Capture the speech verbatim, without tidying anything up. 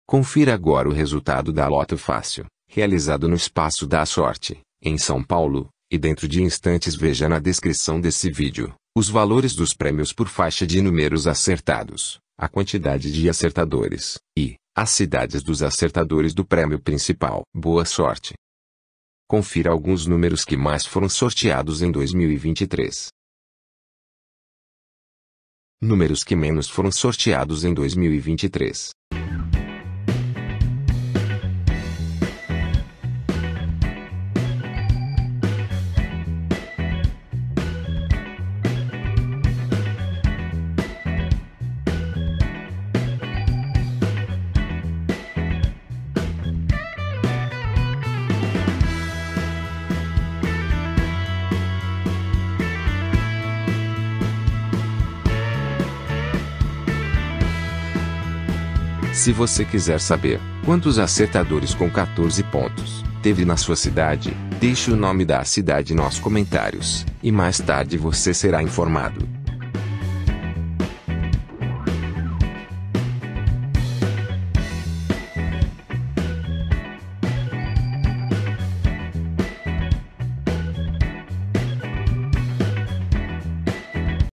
Confira agora o resultado da Loto Fácil, realizado no Espaço da Sorte, em São Paulo, e dentro de instantes veja na descrição desse vídeo, os valores dos prêmios por faixa de números acertados, a quantidade de acertadores, e as cidades dos acertadores do prêmio principal. Boa sorte! Confira alguns números que mais foram sorteados em dois mil e vinte e três. Números que menos foram sorteados em dois mil e vinte e três. Se você quiser saber quantos acertadores com quatorze pontos teve na sua cidade, deixe o nome da cidade nos comentários, e mais tarde você será informado.